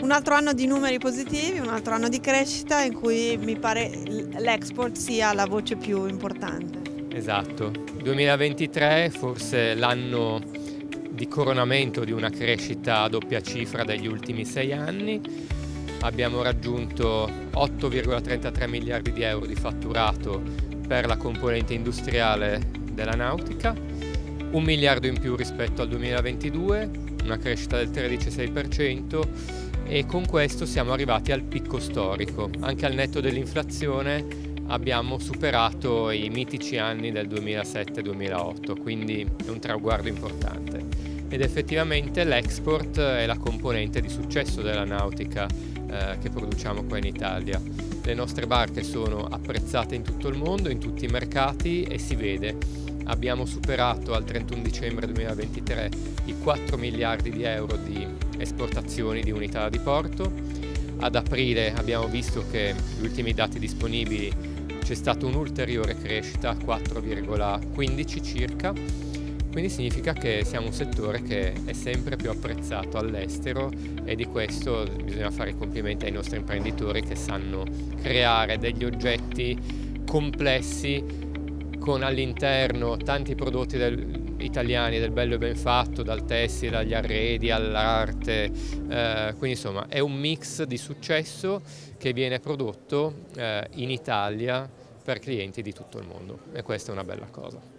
un altro anno di numeri positivi, un altro anno di crescita in cui mi pare l'export sia la voce più importante. Esatto, 2023 forse l'anno di coronamento di una crescita a doppia cifra degli ultimi 6 anni. Abbiamo raggiunto 8,33 miliardi di euro di fatturato per la componente industriale della nautica, 1 miliardo in più rispetto al 2022, una crescita del 13,6%, e con questo siamo arrivati al picco storico. Anche al netto dell'inflazione abbiamo superato i mitici anni del 2007-2008, quindi è un traguardo importante. Ed effettivamente l'export è la componente di successo della nautica che produciamo qua in Italia. Le nostre barche sono apprezzate in tutto il mondo, in tutti i mercati, e si vede. Abbiamo superato al 31 dicembre 2023 i 4 miliardi di euro di esportazioni di unità da diporto. Ad aprile abbiamo visto che gli ultimi dati disponibili c'è stata un'ulteriore crescita, 4,15 circa, quindi significa che siamo un settore che è sempre più apprezzato all'estero, e di questo bisogna fare i complimenti ai nostri imprenditori che sanno creare degli oggetti complessi con all'interno tanti prodotti italiani del bello e ben fatto, dal tessile agli arredi all'arte, quindi insomma è un mix di successo che viene prodotto in Italia per clienti di tutto il mondo, e questa è una bella cosa.